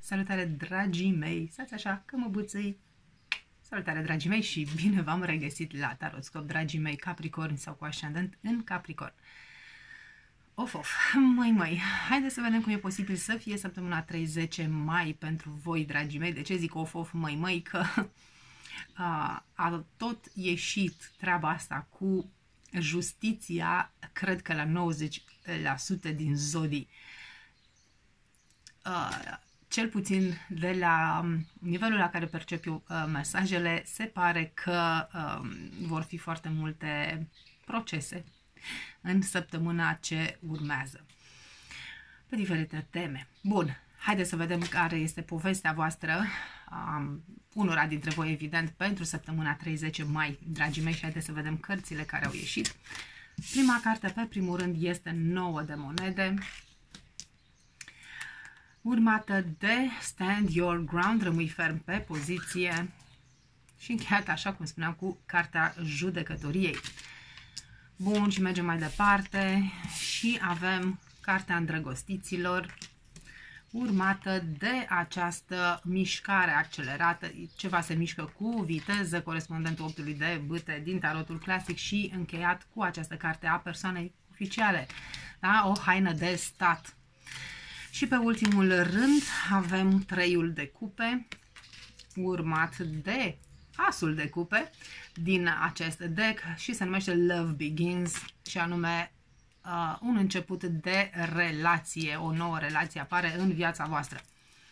Salutare, dragii mei! Stați așa, că mă buțâi! Salutare, dragii mei, și bine v-am regăsit la Tarotscop, dragii mei Capricorni sau cu ascendent în Capricorn. Of, măi, haideți să vedem cum e posibil să fie săptămâna 30 mai pentru voi, dragii mei. De ce zic of, măi, că a tot ieșit treaba asta cu justiția, cred că la 90% din zodii. Cel puțin de la nivelul la care percep eu mesajele, se pare că vor fi foarte multe procese în săptămâna ce urmează pe diferite teme. Bun, haideți să vedem care este povestea voastră, unora dintre voi, evident, pentru săptămâna 30 mai, dragii mei, și haideți să vedem cărțile care au ieșit. Prima carte, pe primul rând, este 9 de monede, urmată de Stand Your Ground, rămâi ferm pe poziție, și încheiat, așa cum spuneam, cu cartea judecătoriei. Bun, și mergem mai departe și avem cartea îndrăgostiților, urmată de această mișcare accelerată, ceva se mișcă cu viteză, corespondentul 8-ului de bâte din tarotul clasic, și încheiat cu această carte a persoanei oficiale, da? O haină de stat. Și pe ultimul rând avem 3-ul de cupe, urmat de asul de cupe din acest deck și se numește Love Begins, și anume un început de relație, o nouă relație apare în viața voastră.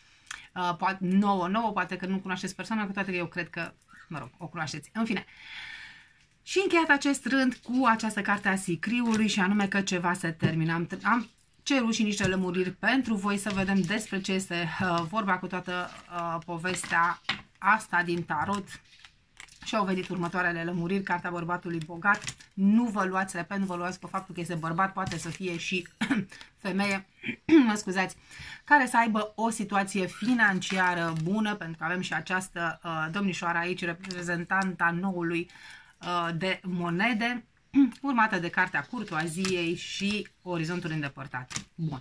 Nouă, poate că nu cunoașteți persoana, cu toate că eu cred că, mă rog, o cunoașteți. În fine. Și încheiat acest rând cu această carte a sicriului, și anume că ceva se termină. Am cerut și niște lămuriri pentru voi să vedem despre ce este vorba cu toată povestea asta din tarot. Și au venit următoarele lămuriri. Cartea bărbatului bogat. Nu vă luați, repet, nu vă luați pe faptul că este bărbat, poate să fie și femeie, mă scuzați, care să aibă o situație financiară bună, pentru că avem și această domnișoară aici, reprezentanta noului de monede, urmată de cartea curtoaziei și orizontul îndepărtat. Bun.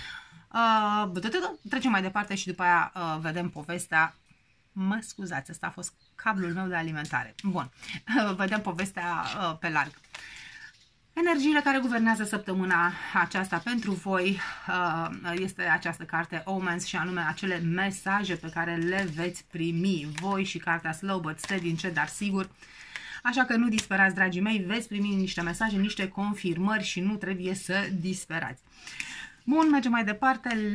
Trecem mai departe și după aia vedem povestea. Mă scuzați, ăsta a fost cablul meu de alimentare. Bun, vedem povestea pe larg. Energiile care guvernează săptămâna aceasta pentru voi este această carte Omens, și anume acele mesaje pe care le veți primi voi, și cartea Slow But Steady, încet dar sigur. Așa că nu disperați, dragii mei, veți primi niște mesaje, niște confirmări și nu trebuie să disperați. Bun, mergem mai departe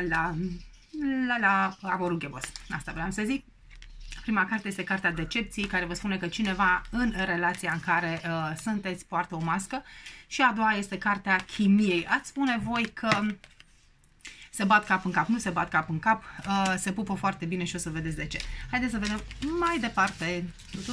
la Aborughebos. Asta vreau să zic. Prima carte este cartea Decepției, care vă spune că cineva în relația în care sunteți poartă o mască, și a doua este cartea Chimiei. Ați spune voi că se bat cap în cap, nu se bat cap în cap, se pupă foarte bine și o să vedeți de ce. Haideți să vedem mai departe.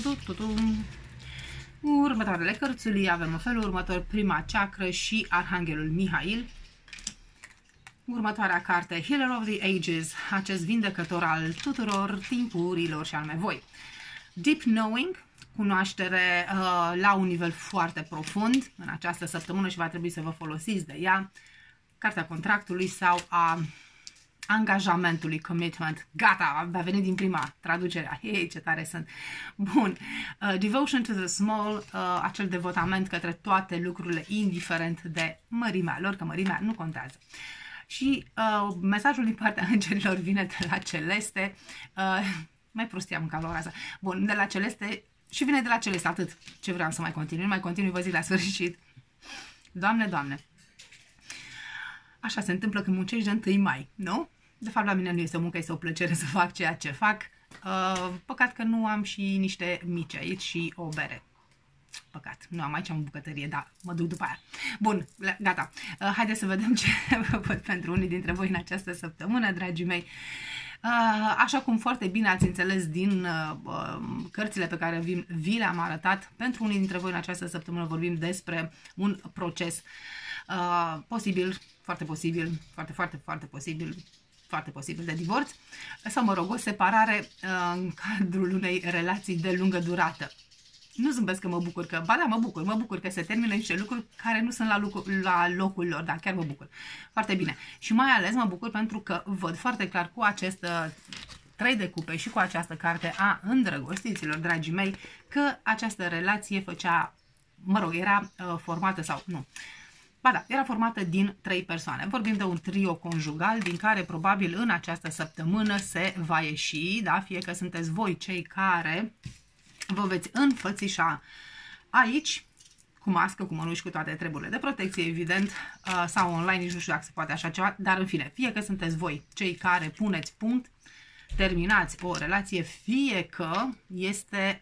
Următoarele cărțuli avem în felul următor: prima ceacră și Arhanghelul Mihail. Următoarea carte, Healer of the Ages, acest vindecător al tuturor timpurilor, și anume voi. Deep Knowing, cunoaștere la un nivel foarte profund în această săptămână și va trebui să vă folosiți de ea. Cartea contractului sau a angajamentului, commitment. Gata, a venit din prima traducere. Hei, ce tare sunt! Bun. Devotion to the small, acel devotament către toate lucrurile, indiferent de mărimea lor, că mărimea nu contează. Și mesajul din partea îngerilor vine de la Celeste. Mai prostie am mâncat la ora asta. Bun, de la Celeste, și vine de la Celeste, atât. Ce vreau să mai continui? Nu mai continui, vă zic la sfârșit. Doamne! Așa se întâmplă când muncești de 1 mai, nu? De fapt, la mine nu este o muncă, este o plăcere să fac ceea ce fac. Păcat că nu am și niște mici aici și o bere. Păcat, nu am aici o bucătărie, dar mă duc după aia. Bun, gata. Haideți să vedem ce văd pentru unii dintre voi în această săptămână, dragii mei. Așa cum foarte bine ați înțeles din cărțile pe care vi le-am arătat, pentru unii dintre voi în această săptămână vorbim despre un proces posibil, foarte posibil, foarte posibil de divorț, sau, mă rog, o separare în cadrul unei relații de lungă durată. nu zâmbesc că mă bucur, că, ba da, mă bucur că se termină niște lucruri care nu sunt la locul lor, dar chiar mă bucur. Foarte bine. Și mai ales mă bucur pentru că văd foarte clar cu acest 3 de cupe și cu această carte a îndrăgostiților, dragii mei, că această relație făcea, mă rog, era formată sau nu. Ba da, era formată din 3 persoane. Vorbim de un trio conjugal din care probabil în această săptămână se va ieși, da? Fie că sunteți voi cei care vă veți înfățișa aici, cu mască, cu mănuși, cu toate treburile de protecție, evident, sau online, nici nu știu dacă se poate așa ceva, dar în fine, fie că sunteți voi cei care puneți punct, terminați o relație, fie că este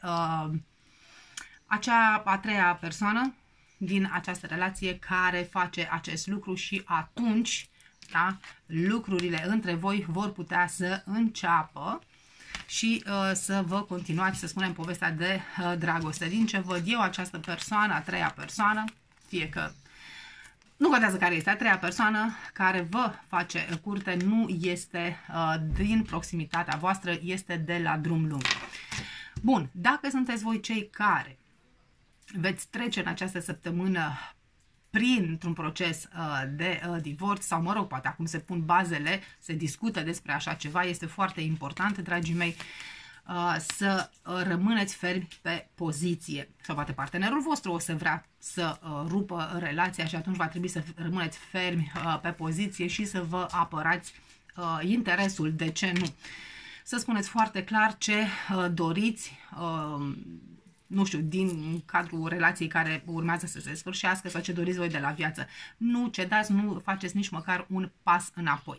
acea a 3-a persoană din această relație care face acest lucru și atunci, da, lucrurile între voi vor putea să înceapă și să vă continuați, să spunem, povestea de dragoste. Din ce văd eu, această persoană, a 3-a persoană, fie că nu contează care este, a 3-a persoană care vă face curte nu este din proximitatea voastră, este de la drum lung. Bun, dacă sunteți voi cei care veți trece în această săptămână printr-un proces de divorț sau, mă rog, poate acum se pun bazele, se discută despre așa ceva, este foarte important, dragii mei, să rămâneți fermi pe poziție. Sau poate partenerul vostru o să vrea să rupă relația și atunci va trebui să rămâneți fermi pe poziție și să vă apărați interesul, de ce nu. Să spuneți foarte clar ce doriți, nu știu, din cadrul relației care urmează să se sfârșească sau ce doriți voi de la viață. Nu cedați, nu faceți nici măcar un pas înapoi.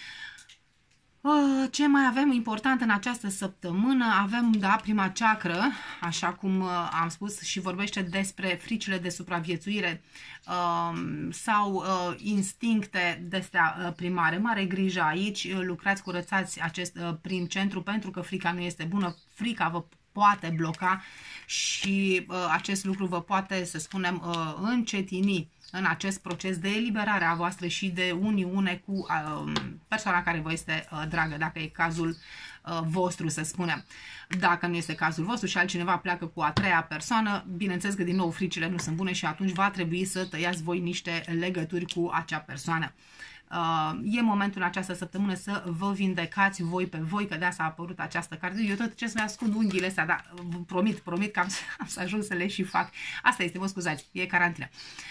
Ce mai avem important în această săptămână? Avem, da, prima ceacră, așa cum am spus, și vorbește despre fricile de supraviețuire sau instincte de-astea primare. Mare grijă aici, lucrați, curățați acest prim centru pentru că frica nu este bună, frica vă poate bloca și acest lucru vă poate, să spunem, încetini în acest proces de eliberare a voastră și de uniune cu persoana care vă este dragă, dacă e cazul vostru, să spunem. Dacă nu este cazul vostru și altcineva pleacă cu a 3-a persoană, bineînțeles că din nou fricile nu sunt bune și atunci va trebui să tăiați voi niște legături cu acea persoană. E momentul în această săptămână să vă vindecați voi pe voi, că de asta a apărut această carte. Eu tot ce să-mi ascund unghiile astea, dar promit că am să ajung să le și fac. Asta este, vă scuzați, e carantină.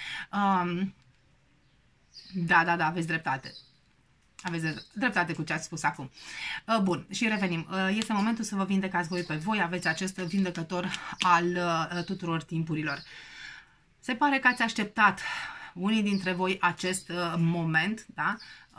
Da, aveți dreptate. Aveți dreptate cu ce ați spus acum. Bun, și revenim. Este momentul să vă vindecați voi pe voi, aveți acest vindecător al tuturor timpurilor. Se pare că ați așteptat unii dintre voi acest moment, da?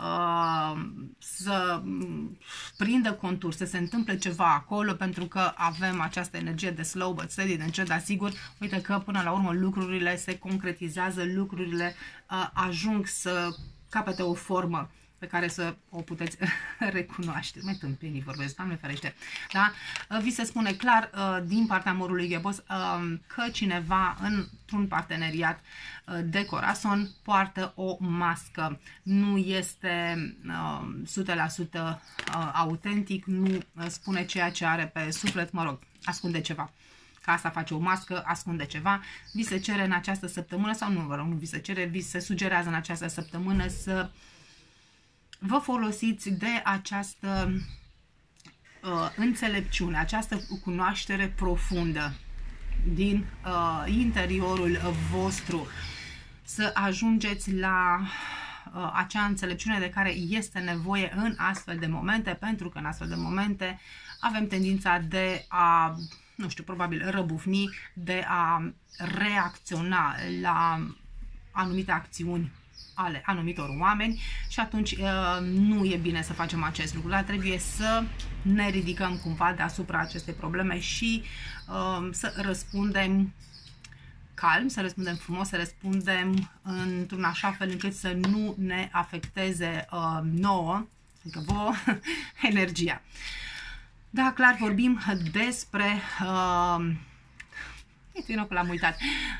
Să prindă contur, să se întâmple ceva acolo, pentru că avem această energie de slow but steady, de încet, dar sigur, uite că până la urmă lucrurile se concretizează, lucrurile ajung să capete o formă pe care să o puteți recunoaște. Mai tâmpenii vorbesc, Doamne ferește. Da? Vi se spune clar din partea amorului Ghebos că cineva într-un parteneriat de corazon poartă o mască. Nu este 100% autentic, nu spune ceea ce are pe suflet, mă rog, ascunde ceva. Ca asta face o mască, ascunde ceva. Vi se cere în această săptămână, sau nu, vă rog, nu vi se cere, vi se sugerează în această săptămână să vă folosiți de această înțelepciune, această cunoaștere profundă din interiorul vostru, să ajungeți la acea înțelepciune de care este nevoie în astfel de momente, pentru că în astfel de momente avem tendința de a, nu știu, probabil răbufni, de a reacționa la anumite acțiuni ale anumitor oameni și atunci nu e bine să facem acest lucru, dar trebuie să ne ridicăm cumva deasupra acestei probleme și să răspundem calm, să răspundem frumos, să răspundem într-un așa fel încât să nu ne afecteze nouă, adică vouă, energia. Da, clar, vorbim despre... uite, l-am uitat.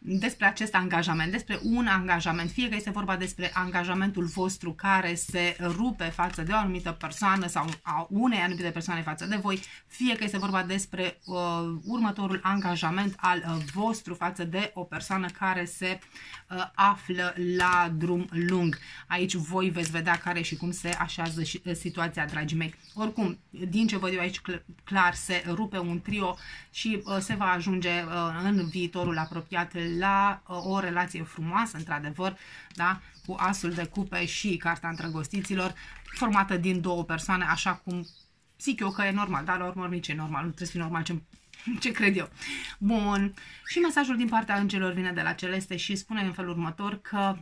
despre acest angajament, despre un angajament, fie că este vorba despre angajamentul vostru care se rupe față de o anumită persoană sau a unei anumite persoane față de voi, fie că este vorba despre următorul angajament al vostru față de o persoană care se află la drum lung. Aici voi veți vedea care și cum se așează situația, dragii mei. Oricum, din ce văd eu aici clar, se rupe un trio și se va ajunge în viitorul apropiat la o relație frumoasă, într-adevăr, da? Cu asul de cupe și carta îndrăgostiților, formată din două persoane, așa cum zic eu că e normal, dar la urmă nici e normal, nu trebuie să fie normal ce cred eu. Bun, și mesajul din partea îngerilor vine de la Celeste și spune în felul următor că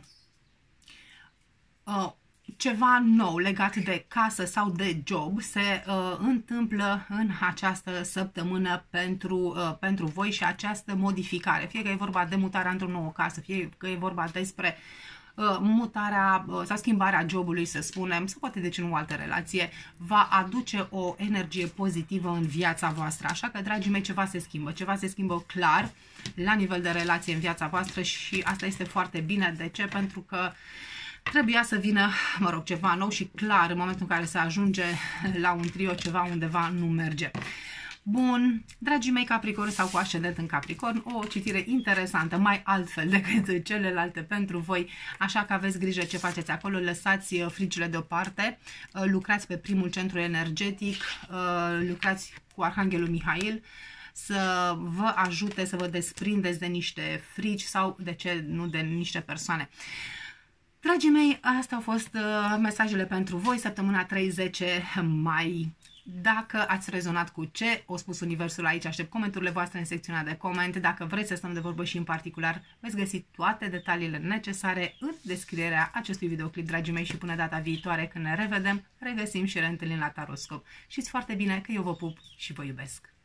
ceva nou legat de casă sau de job se întâmplă în această săptămână pentru voi și această modificare. Fie că e vorba de mutarea într-o nouă casă, fie că e vorba despre mutarea sau schimbarea jobului, să spunem, sau poate de ce nu o altă relație, va aduce o energie pozitivă în viața voastră. Așa că, dragii mei, ceva se schimbă clar la nivel de relație în viața voastră și asta este foarte bine. De ce? Pentru că trebuia să vină, mă rog, ceva nou și clar în momentul în care se ajunge la un trio, ceva undeva nu merge. Bun, dragii mei Capricorn sau cu ascendent în Capricorn, o citire interesantă, mai altfel decât celelalte pentru voi, așa că aveți grijă ce faceți acolo, lăsați fricile deoparte, lucrați pe primul centru energetic, lucrați cu Arhanghelul Mihail, să vă ajute să vă desprindeți de niște frici sau, de ce nu, de niște persoane. Dragii mei, astea au fost mesajele pentru voi, săptămâna 30 mai. Dacă ați rezonat cu ce o spus Universul aici, aștept comenturile voastre în secțiunea de coment. Dacă vreți să stăm de vorbă și în particular, veți găsi toate detaliile necesare în descrierea acestui videoclip, dragii mei, și până data viitoare când ne revedem, regăsim și reîntâlnim la Taroscop. Știți foarte bine că eu vă pup și vă iubesc!